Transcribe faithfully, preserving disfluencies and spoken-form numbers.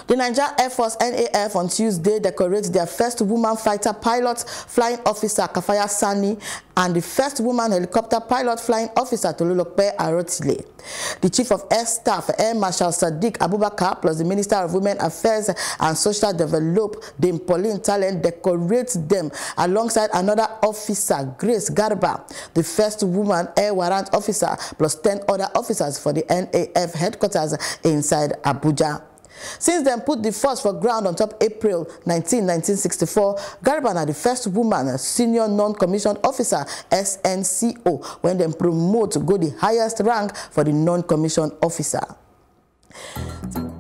The Nigeria Air Force N A F on Tuesday decorated their first woman fighter pilot flying officer Kafaya Sani and the first woman helicopter pilot flying officer Tolulope Arotile. The Chief of Air Staff, Air Marshal Sadiq Abubakar, plus the Minister of Women Affairs and Social Development, Dame Pauline Talent, decorate them alongside another officer, Grace Garba, the first woman air warrant officer, plus ten other officers for the N A F headquarters inside Abuja. Since then put the force for ground on top April nineteenth, nineteen sixty-four, Garba na the first woman senior non-commissioned officer S N C O when they promote to go the highest rank for the non-commissioned officer.